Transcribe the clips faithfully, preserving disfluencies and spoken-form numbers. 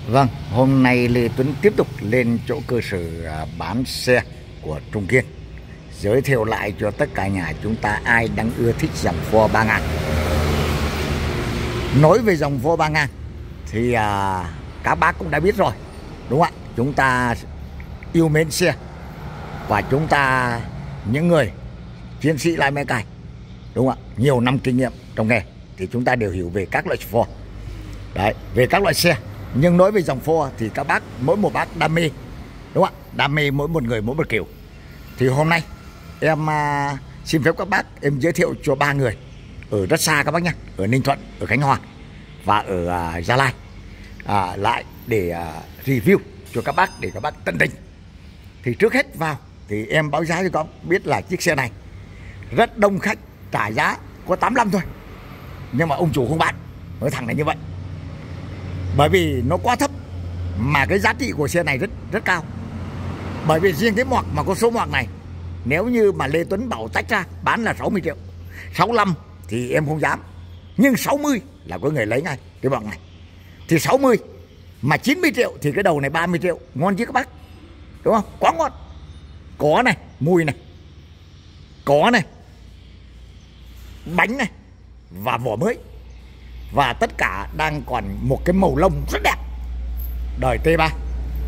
Vâng, hôm nay Lê Tuấn tiếp tục lên chỗ cơ sở bán xe của Trung Kiên, giới thiệu lại cho tất cả nhà chúng ta ai đang ưa thích dòng Ford ba ngàn. Nói về dòng Ford ba ngàn thì à, các bác cũng đã biết rồi, đúng không ạ? Chúng ta yêu mến xe và chúng ta những người chiến sĩ lái máy cày, đúng không ạ? Nhiều năm kinh nghiệm trong nghề thì chúng ta đều hiểu về các loại Ford. Đấy, về các loại xe. Nhưng nói về dòng Ford thì các bác, mỗi một bác đam mê, đúng không ạ? Đam mê mỗi một người mỗi một kiểu. Thì hôm nay em à, xin phép các bác em giới thiệu cho ba người ở rất xa các bác nhé, ở Ninh Thuận, ở Khánh Hòa và ở à, Gia Lai à, lại để à, review cho các bác, để các bác tận tình. Thì trước hết vào thì em báo giá cho các bác biết là chiếc xe này rất đông khách trả giá có tám mươi lăm thôi, nhưng mà ông chủ không bán, nói thẳng là như vậy. Bởi vì nó quá thấp mà cái giá trị của xe này rất rất cao. Bởi vì riêng cái moạc mà có số moạc này, nếu như mà Lê Tuấn bảo tách ra bán là sáu mươi triệu, sáu mươi lăm thì em không dám, nhưng sáu mươi là có người lấy ngay cái moạc này. Thì sáu mươi mà chín mươi triệu thì cái đầu này ba mươi triệu, ngon chứ các bác, đúng không? Quá ngon. Có này, mùi này, có này, bánh này và vỏ mới. Và tất cả đang còn một cái màu lông rất đẹp, đời T ba,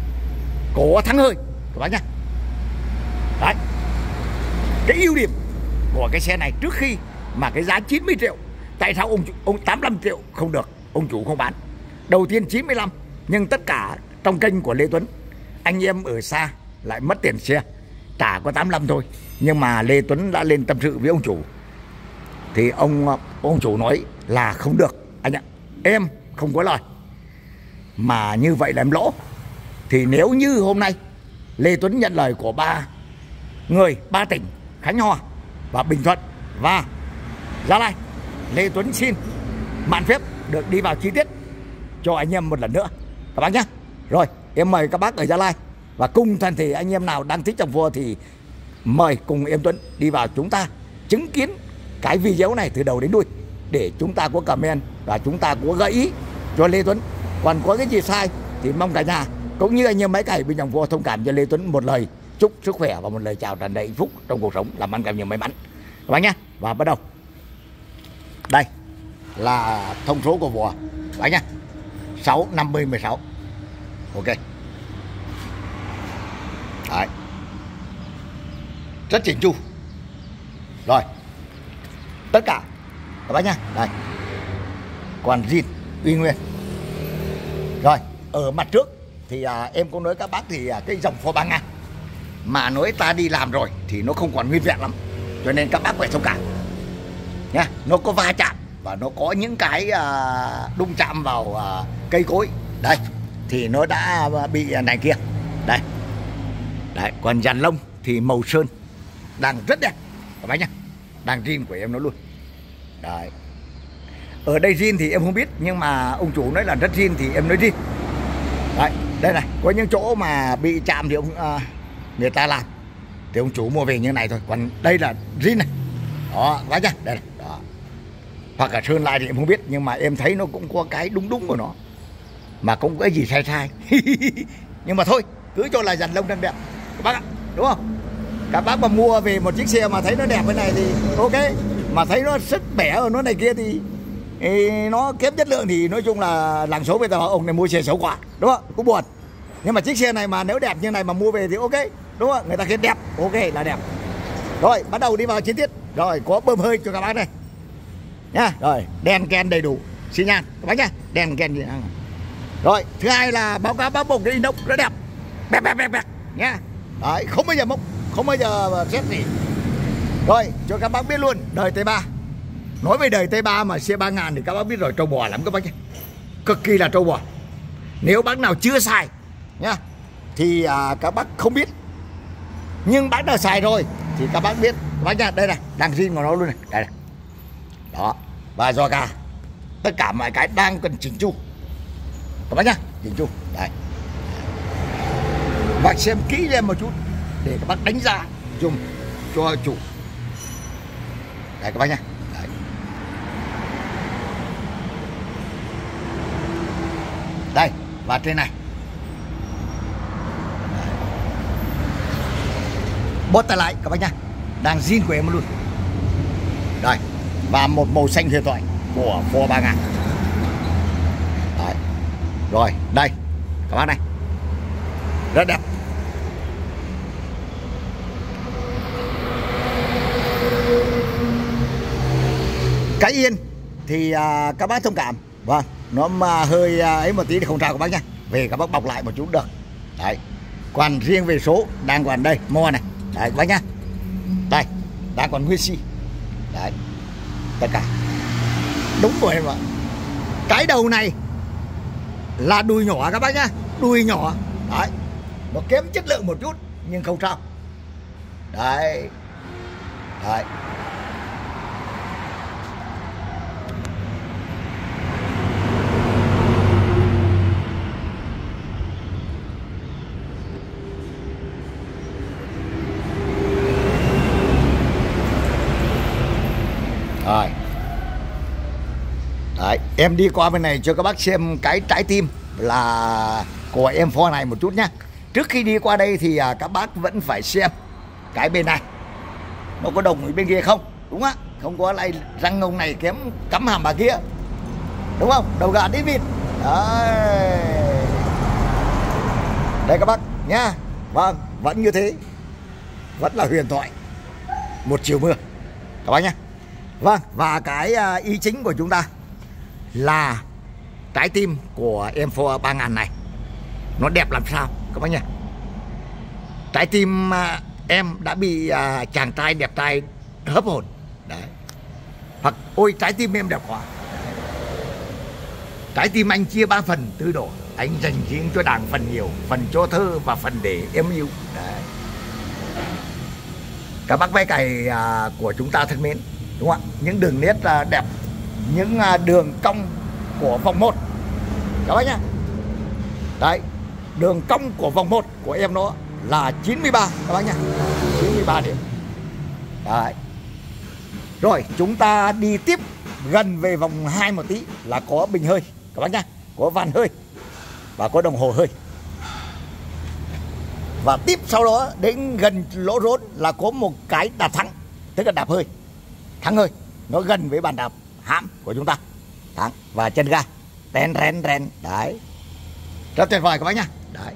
có thắng hơi các bác nhá. Đấy, cái ưu điểm của cái xe này trước khi mà cái giá chín mươi triệu, tại sao ông ông tám mươi lăm triệu không được, ông chủ không bán. Đầu tiên chín mươi lăm, nhưng tất cả trong kênh của Lê Tuấn, anh em ở xa lại mất tiền xe, trả có tám mươi lăm thôi. Nhưng mà Lê Tuấn đã lên tâm sự với ông chủ, thì ông ông chủ nói là không được anh ạ, em không có lời, mà như vậy là em lỗ. Thì nếu như hôm nay Lê Tuấn nhận lời của ba người, ba tỉnh Khánh Hòa và Bình Thuận và Gia Lai, Lê Tuấn xin mạn phép được đi vào chi tiết cho anh em một lần nữa các bác nhé. Rồi em mời các bác ở Gia Lai và cùng toàn thể anh em nào đang thích dòng Ford thì mời cùng em Tuấn đi vào, chúng ta chứng kiến cái video này từ đầu đến đuôi, để chúng ta có comment và chúng ta có gợi ý cho Lê Tuấn. Còn có cái gì sai thì mong cả nhà cũng như anh em máy cày bên dòng Ford thông cảm cho Lê Tuấn một lời chúc sức khỏe và một lời chào tràn đầy hạnh phúc trong cuộc sống, làm ăn gặp nhiều may mắn các bác nhé. Và bắt đầu, đây là thông số của vỏ các bác nhé, sáu năm mươi mười sáu. Ok. Đấy, rất chỉnh chu. Rồi, tất cả các bác nhá, đây còn zin uy nguyên. Rồi ở mặt trước thì à, em cũng nói các bác thì à, cái dòng Ford ba ngàn mà nói ta đi làm rồi thì nó không còn nguyên vẹn lắm, cho nên các bác phải thông cảm nhá. Nó có va chạm và nó có những cái à, đụng chạm vào à, cây cối đây thì nó đã bị này kia đây. Đấy, còn dàn lông thì màu sơn đang rất đẹp các bác nhá, đang zin của em nó luôn. Đấy, ở đây zin thì em không biết, nhưng mà ông chủ nói là rất zin thì em nói zin. Đấy, đây này, có những chỗ mà bị chạm thì ông à, người ta làm thì ông chủ mua về như này thôi, còn đây là zin này. Đó, bác nhá, đây này. Đó. Hoặc là sơn lại thì em không biết, nhưng mà em thấy nó cũng có cái đúng đúng của nó, mà cũng có cái gì sai sai. Nhưng mà thôi, cứ cho là dàn lông đang đẹp các bác ạ, đúng không? Các bác mà mua về một chiếc xe mà thấy nó đẹp thế này thì ok, mà thấy nó sức bẻ ở nó này kia thì, thì nó kém chất lượng thì nói chung là làng số bây giờ ông này mua xe xấu quá, đúng không? Cũng buồn. Nhưng mà chiếc xe này mà nếu đẹp như này mà mua về thì ok, đúng không? Người ta khen đẹp, ok là đẹp. Rồi bắt đầu đi vào chi tiết. Rồi có bơm hơi cho các bác đây nhá. Rồi đèn ken đầy đủ, xi nhan các bác nhá, đèn ken gì. Rồi thứ hai là báo cáo báo bồng cái inox rất đẹp, bẹp bẹp bẹp bẹp nhá. Đấy, không bao giờ mốc, không bao giờ xét gì. Rồi cho các bác biết luôn đời T ba. Nói về đời T ba mà xe ba ngàn thì các bác biết rồi, trâu bò lắm các bác nhé, cực kỳ là trâu bò. Nếu bác nào chưa xài nhá thì à, các bác không biết, nhưng bác nào xài rồi thì các bác biết các bác nhá. Đây này, đang zin của nó luôn này, đây này. Đó, và giò gà, tất cả mọi cái đang cần chỉnh chu các bác nhá, chỉnh chu. Đấy, và xem kỹ lên một chút để các bác đánh giá dùng cho chủ. Đây các bác nhá. Đấy. Đây và trên này. Bốt tay lái các bác nhá, đang zin của em luôn. Đây, và một màu xanh huyền thoại của Ford ba ngàn. Đấy. Rồi, đây các bác này, rất đẹp. Cái yên thì à, các bác thông cảm, vâng, nó mà hơi à, ấy một tí thì không sao các bác nhá, về các bác bọc lại một chút được. Đấy, còn riêng về số đang còn đây, mo này, đấy các bác nhá, đây đang còn nguyên xi, đấy, tất cả đúng rồi em ạ. Cái đầu này là đùi nhỏ các bác nhá, đùi nhỏ, đấy, nó kém chất lượng một chút nhưng không sao, đấy, đấy. Rồi. Đấy, em đi qua bên này cho các bác xem cái trái tim là của em Ford này một chút nhá. Trước khi đi qua đây thì à, các bác vẫn phải xem cái bên này nó có đồng với bên kia không, đúng á, không có lại răng ngông này kém cắm hàm bà kia, đúng không, đầu gà đít vịt. Đấy, đây các bác nhá, vâng, vẫn như thế, vẫn là huyền thoại một chiều mưa các bác nhá. Vâng, và cái uh, ý chính của chúng ta là trái tim của em Ford ba ngàn này nó đẹp làm sao các bác nhá. Trái tim uh, em đã bị uh, chàng trai đẹp trai hấp hồn. Đấy. Hoặc ôi trái tim em đẹp quá. Trái tim anh chia ba phần tứ đổ, anh dành riêng cho đảng phần nhiều, phần cho thơ và phần để em yêu. Đấy. Các bác bé cày uh, của chúng ta thân mến, đúng không ạ? Những đường nét uh, đẹp, những uh, đường cong của vòng một các bác nhá. Đấy, đường cong của vòng một của em nó là chín mươi ba các bác nhá, chín mươi ba điểm. Đấy. Rồi chúng ta đi tiếp gần về vòng hai một tí là có bình hơi các bác nhá, có van hơi và có đồng hồ hơi. Và tiếp sau đó đến gần lỗ rốn là có một cái đạp thắng, tức là đạp hơi, thắng hơi, nó gần với bàn đạp hãm của chúng ta, thắng và chân ga ren ren ren. Đấy, rất tuyệt vời các bác nhá. Đấy.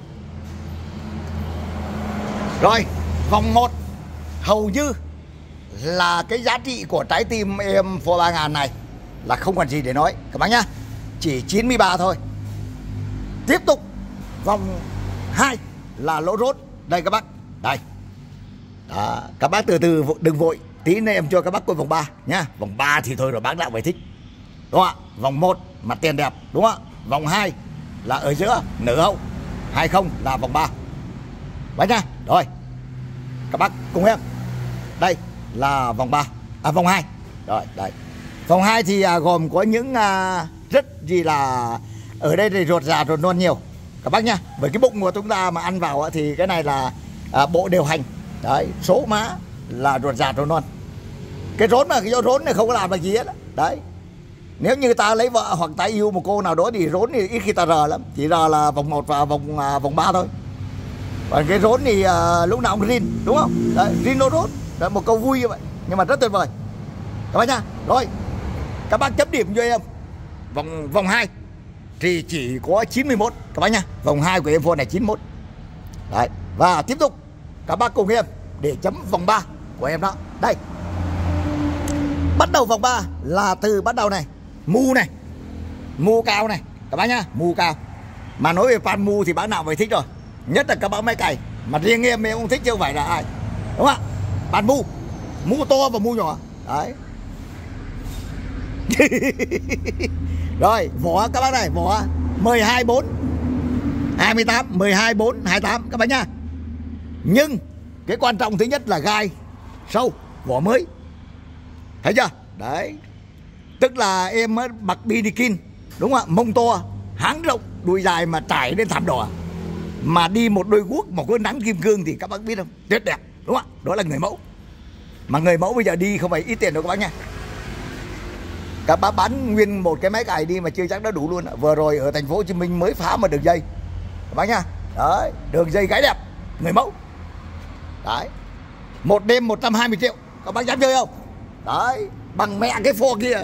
Rồi vòng một hầu như là cái giá trị của trái tim em Ford ba ngàn này là không còn gì để nói các bác nhá, chỉ chín mươi ba thôi. Tiếp tục vòng hai là lỗ rốt đây các bác. Đây đó, các bác từ từ đừng vội, tí nữa em cho các bác coi vòng ba nhá. Vòng ba thì thôi rồi bác đạo phải thích, đúng không ạ? Vòng một mặt tiền đẹp, đúng không ạ? Vòng hai là ở giữa nửa hậu, hay không là vòng ba bác nhá. Rồi các bác cùng em, đây là vòng ba, à vòng hai. Rồi đây vòng hai thì à, gồm có những à, rất gì là ở đây thì ruột già ruột non nhiều các bác nhá. Bởi cái bụng của chúng ta mà ăn vào thì cái này là à, bộ điều hành. Đấy, số má là ruột già ruột non. Cái rốn mà cái do rốn này không có làm được gì hết. Đấy, nếu như ta lấy vợ hoặc ta yêu một cô nào đó thì rốn thì ít khi ta rờ lắm, chỉ rờ là vòng một và vòng à, vòng ba thôi. Còn cái rốn thì à, lúc nào cũng rin, đúng không? Đấy, rin nó rốn. Đấy, một câu vui như vậy nhưng mà rất tuyệt vời các bác nhá. Rồi các bác chấm điểm cho em vòng vòng hai thì chỉ có chín mươi mốt các bác nhá. Vòng hai của em Ford này chín mươi mốt. Đấy, và tiếp tục các bác cùng em để chấm vòng ba của em đó. Đây, bắt đầu vòng ba là từ bắt đầu này, mu này, mu cao này các bác nhá, mu cao. Mà nói về fan mu thì bác nào phải thích rồi, nhất là các bác máy cày. Mà riêng em em không thích chứ không phải là ai, đúng không ạ? Bàn mu, mu to và mu nhỏ. Đấy. Rồi vỏ các bác này, vỏ mười hai bốn hai mươi tám, mười hai bốn hai mươi tám các bác nhá. Nhưng cái quan trọng thứ nhất là gai sâu, vỏ mới, thấy chưa? Đấy, tức là em mặc binikin, đúng không ạ? Mông to, háng rộng, đùi dài mà trải lên thảm đỏ, mà đi một đôi guốc một cái nắng kim cương thì các bác biết không? Tuyệt đẹp, đúng không ạ? Đó là người mẫu. Mà người mẫu bây giờ đi không phải ít tiền đâu các bác nha. Các bác bán nguyên một cái máy cày đi mà chưa chắc đã đủ luôn. Vừa rồi ở thành phố Hồ Chí Minh mới phá một đường dây các bác nha. Đấy, đường dây gái đẹp người mẫu. Đấy, một đêm một trăm hai mươi triệu. Các bác dám chơi không? Đấy, bằng mẹ cái phô kia.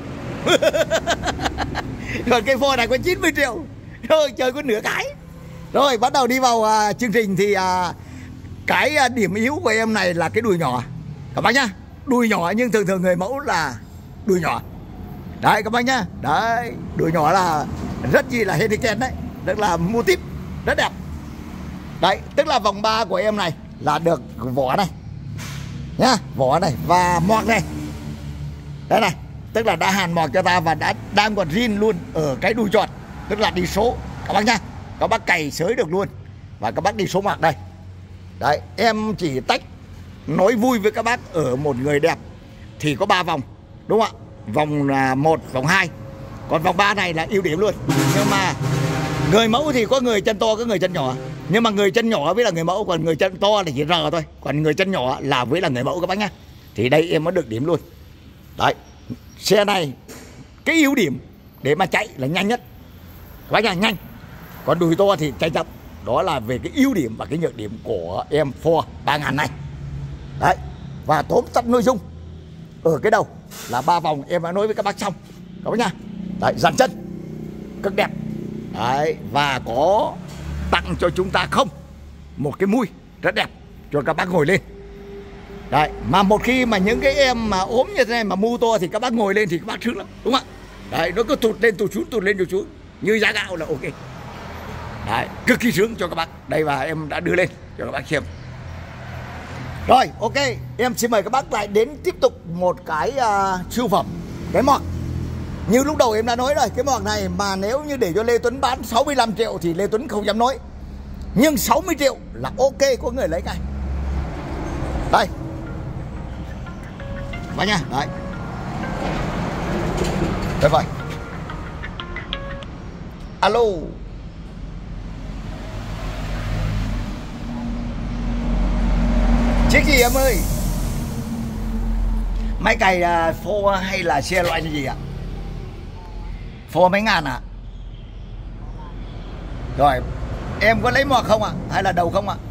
Còn cái phô này có chín mươi triệu. Rồi chơi có nửa cái. Rồi bắt đầu đi vào à, chương trình thì à, cái à, điểm yếu của em này là cái đùi nhỏ các bác nhá. Đùi nhỏ nhưng thường thường người mẫu là đùi nhỏ. Đấy các bác nhá. Đấy, đùi nhỏ là rất gì là handicap đấy. Rất là mô típ, rất đẹp. Đấy, tức là vòng ba của em này là được vỏ này nhá, vỏ này và mọt này. Đấy này, tức là đã hàn mọt cho ta và đã đang còn zin luôn ở cái đùi tròn, tức là đi số các bác nhá. Các bác cày sới được luôn. Và các bác đi số mọt đây. Đấy, em chỉ tách nói vui với các bác ở một người đẹp thì có ba vòng, đúng không ạ? Vòng một, vòng hai. Còn vòng ba này là ưu điểm luôn. Nhưng mà người mẫu thì có người chân to, có người chân nhỏ. Nhưng mà người chân nhỏ với là người mẫu, còn người chân to thì chỉ R thôi. Còn người chân nhỏ là với là người mẫu các bác nhá. Thì đây em mới được điểm luôn. Đấy, xe này cái ưu điểm để mà chạy là nhanh nhất các bác nhá, nhanh. Còn đùi to thì chạy chậm. Đó là về cái ưu điểm và cái nhược điểm của em Ford ba ngàn này. Đấy, và tóm tắt nội dung ở cái đầu là ba vòng em đã nói với các bác xong các bác nhá. Đấy, dàn chân cực đẹp. Đấy, và có tặng cho chúng ta không một cái mui rất đẹp cho các bác ngồi lên. Đấy, mà một khi mà những cái em mà ốm như thế này mà mu to thì các bác ngồi lên thì các bác sướng lắm, đúng không ạ? Đấy, nó cứ tụt lên tụt xuống, tụt lên tụt xuống như giá gạo là ok. Đấy, cực kỳ sướng cho các bác. Đây và em đã đưa lên cho các bác xem. Rồi, ok, em xin mời các bác lại đến tiếp tục một cái uh, siêu phẩm, cái mọt. Như lúc đầu em đã nói rồi, cái mọt này mà nếu như để cho Lê Tuấn bán sáu mươi lăm triệu thì Lê Tuấn không dám nói. Nhưng sáu mươi triệu là ok, có người lấy cái. Đây. Và nha, đấy. Đây vậy. Alo. Chiếc gì em ơi? Máy cày uh, Ford hay là xe loại như gì ạ? Ford mấy ngàn ạ? À? Rồi, em có lấy mọt không ạ? À? Hay là đầu không ạ?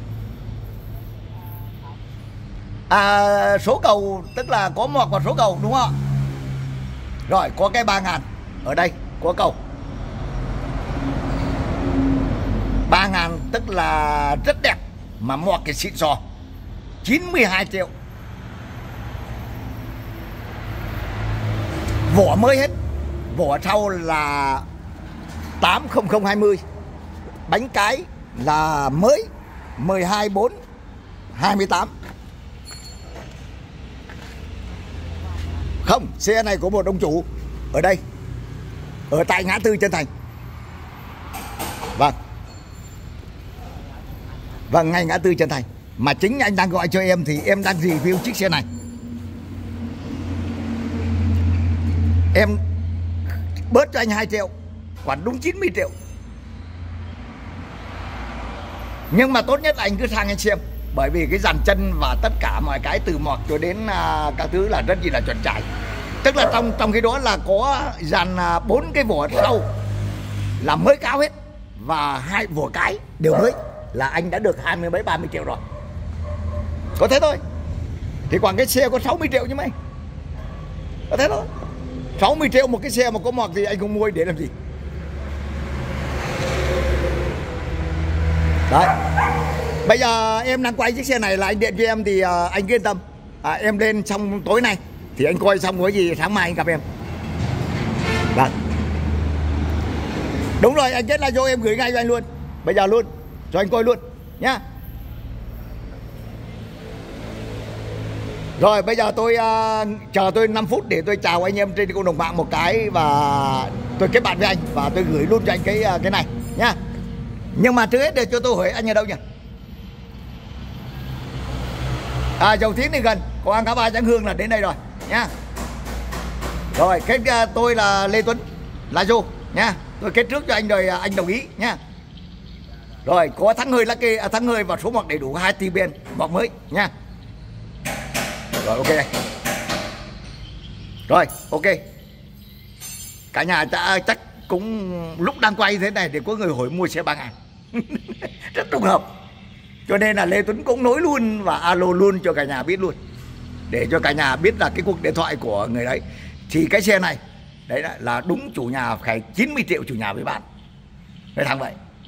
À? À, số cầu tức là có mọt và số cầu đúng không ạ? Rồi, có cái ba ngàn ở đây, có cầu ba ngàn tức là rất đẹp. Mà mọt cái xịn sò chín mươi hai triệu. Vỏ mới hết. Vỏ sau là tám không không hai mươi. Bánh cái là mới mười hai bốn hai mươi tám. Không, xe này có một ông chủ ở đây, ở tại ngã tư Trân Thành. Vâng. Vâng, ngay ngã tư Trân Thành. Mà chính anh đang gọi cho em thì em đang review chiếc xe này. Em bớt cho anh hai triệu, còn đúng chín mươi triệu. Nhưng mà tốt nhất là anh cứ sang anh xem. Bởi vì cái dàn chân và tất cả mọi cái từ mọt cho đến uh, các thứ là rất gì là chuẩn chải. Tức là trong trong cái đó là có dàn bốn uh, cái vỏ sau là mới cao hết. Và hai vỏ cái đều mới. Là anh đã được hai mươi mấy ba mươi triệu rồi. Có thế thôi. Thì còn cái xe có sáu mươi triệu chứ mấy. Có thế thôi. sáu mươi triệu một cái xe mà có mọt thì anh không mua để làm gì. Đấy. Bây giờ em đang quay chiếc xe này là anh điện cho em thì uh, anh yên tâm. À, em lên xong tối nay thì anh coi xong có gì sáng mai anh gặp em. Vâng. Đúng rồi, anh chết là vô em gửi ngay cho anh luôn. Bây giờ luôn. Cho anh coi luôn nhá. Rồi bây giờ tôi uh, chờ tôi năm phút để tôi chào anh em trên cộng đồng mạng một cái và tôi kết bạn với anh và tôi gửi luôn cho anh cái uh, cái này nhá. Nhưng mà trước hết để cho tôi hỏi anh ở đâu nhỉ? À, Dầu Tiến thì gần, có ăn cá ba Tráng Hương là đến đây rồi nhá. Rồi kết uh, tôi là Lê Tuấn là Du nhá. Tôi kết trước cho anh rồi uh, anh đồng ý nhá. Rồi có thắng hơi lucky, à, thắng hơi và số mọt đầy đủ hai ti bên mọt mới nha. Rồi ok. Rồi ok. Cả nhà chắc, chắc cũng lúc đang quay thế này thì có người hỏi mua xe ba ngàn. Rất trùng hợp. Cho nên là Lê Tuấn cũng nối luôn và alo luôn cho cả nhà biết luôn, để cho cả nhà biết là cái cuộc điện thoại của người đấy. Thì cái xe này đấy là đúng chủ nhà phải chín mươi triệu chủ nhà mới bán. Đấy thằng vậy.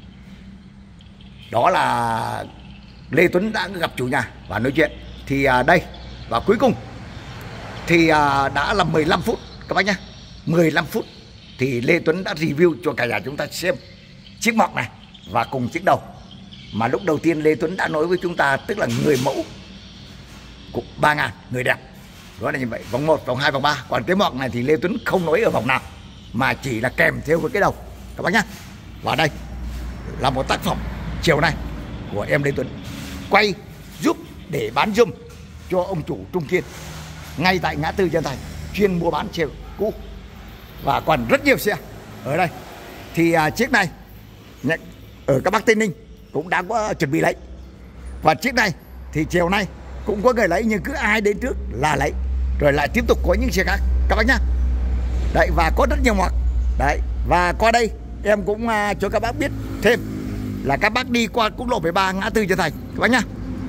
Đó là Lê Tuấn đã gặp chủ nhà và nói chuyện. Thì à, đây, và cuối cùng thì à, đã là mười lăm phút các bác nhá. mười lăm phút thì Lê Tuấn đã review cho cả nhà chúng ta xem chiếc mọc này và cùng chiếc đầu. Mà lúc đầu tiên Lê Tuấn đã nói với chúng ta, tức là người mẫu cục ba ngàn, người đẹp. Đó là như vậy, vòng một, vòng hai, vòng ba. Còn cái mọc này thì Lê Tuấn không nói ở vòng nào, mà chỉ là kèm theo với cái đầu các bác nhá. Và đây là một tác phẩm chiều nay của em Lê Tuấn, quay giúp để bán dùm cho ông chủ Trung Kiên ngay tại ngã tư Trân Thành, chuyên mua bán xe cũ và còn rất nhiều xe ở đây. Thì à, chiếc này ở các bác Tây Ninh cũng đã có chuẩn bị lấy, và chiếc này thì chiều nay cũng có người lấy, nhưng cứ ai đến trước là lấy, rồi lại tiếp tục có những xe khác các bác nhá. Đấy, và có rất nhiều ngoặc đấy. Và qua đây em cũng à, cho các bác biết thêm là các bác đi qua quốc lộ mười ba ngã tư Trân Thành các bác nhá.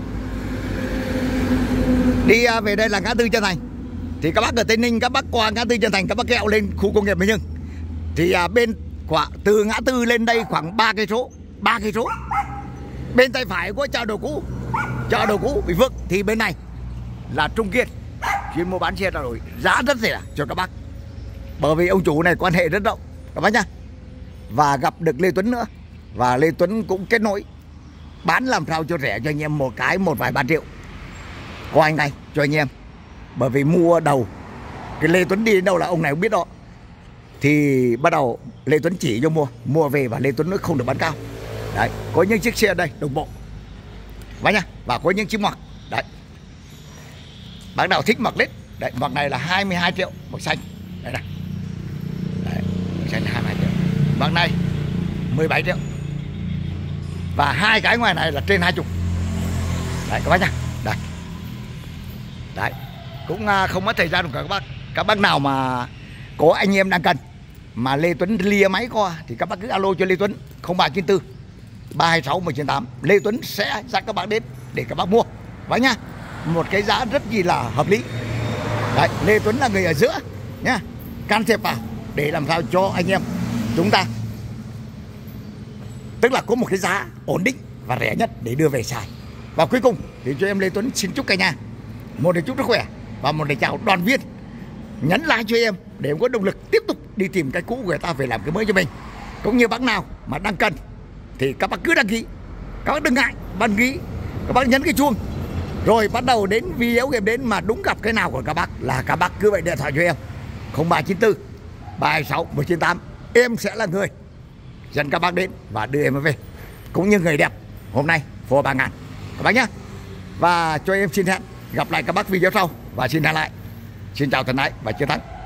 Đi à, về đây là ngã tư Trân Thành, thì các bác ở Tây Ninh các bác qua ngã tư Trân Thành, các bác kẹo lên khu công nghiệp Minh Hưng. Thì à, bên quả từ ngã tư lên đây khoảng ba cây số, ba cây số. Bên tay phải có chợ đồ cũ, chợ đồ cũ Bình Phước, thì bên này là Trung Kiên, chuyên mua bán xe trao đổi, giá rất rẻ cho các bác. Bởi vì ông chủ này quan hệ rất rộng các bác nhá. Và gặp được Lê Tuấn nữa, và Lê Tuấn cũng kết nối bán làm sao cho rẻ cho anh em, một cái một vài ba triệu có anh này cho anh em. Bởi vì mua đầu cái Lê Tuấn đi đến đâu là ông này không biết đó. Thì bắt đầu Lê Tuấn chỉ cho mua, mua về và Lê Tuấn nói không được bán cao. Đấy, có những chiếc xe đây đồng bộ bác nhá, và có những chiếc mặc đấy. Bác nào thích mặc lết đấy, mặc này là hai mươi hai triệu, màu xanh đây này, đấy, màu xanh hai mươi hai triệu. Mặc này mười bảy triệu, và hai cái ngoài này là trên hai mươi. Đấy các bác nhá, đây đấy, cũng không mất thời gian của các bác. Các bác nào mà có anh em đang cần mà Lê Tuấn lia máy qua thì các bác cứ alo cho Lê Tuấn không ba chín tư ba hai sáu một chín tám. Lê Tuấn sẽ dẫn các bác đến để các bác mua bác nhá, một cái giá rất gì là hợp lý. Đấy, Lê Tuấn là người ở giữa nhá, can thiệp vào để làm sao cho anh em chúng ta tức là có một cái giá ổn định và rẻ nhất để đưa về xài. Và cuối cùng thì cho em Lê Tuấn xin chúc cả nhà một lời chúc sức khỏe và một lời chào đoàn viên, nhấn like cho em để em có động lực tiếp tục đi tìm cái cũ của người ta về làm cái mới cho mình. Cũng như bác nào mà đang cần thì các bác cứ đăng ký, các bác đừng ngại đăng ký, các bác nhấn cái chuông, rồi bắt đầu đến video em đến mà đúng gặp cái nào của các bác là các bác cứ vậy điện thoại cho em không ba chín tư ba hai sáu một chín tám. Em sẽ là người dẫn các bác đến và đưa em về, cũng như người đẹp hôm nay for ba ngàn các bác nhé. Và cho em xin hẹn gặp lại các bác video sau, và xin hẹn lại, xin chào thân ái và chiến thắng.